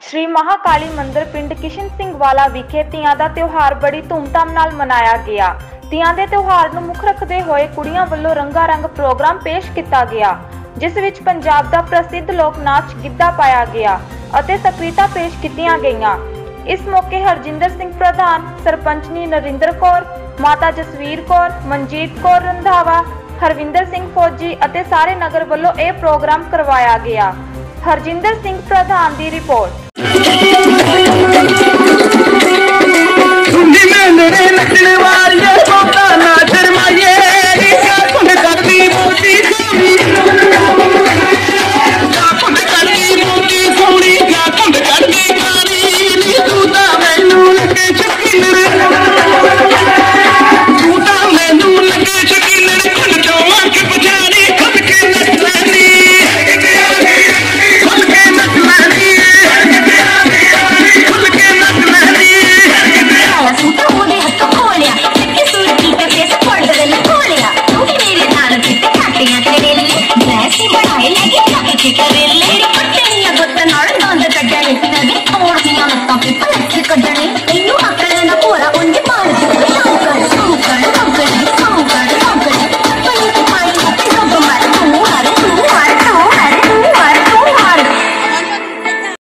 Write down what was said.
श्री महाकाली मंदिर पिंड किशन सिंह वाला विखे तियां दा त्योहार बड़ी धूमधाम नाल मनाया गया। तियां दे त्योहार नूं मुख रखदे होए कुड़ियां वल्लों रंगारंग प्रोग्राम पेश किया गया, जिस विच पंजाब दा प्रसिद्ध लोक नाच गिद्धा पाया गया अते सक्रियता पेश कीतियां गईयां। इस मौके हरजिंदर सिंह प्रधान, सरपंचनी नरिंदर कौर, माता जसवीर कौर, मनजीत कौर रंधावा, हरविंदर सिंह फौजी अते सारे नगर वल्लों यह प्रोग्राम करवाया गया। हरजिंदर सिंह प्रधान की रिपोर्ट। सुनी में लड़ने वाली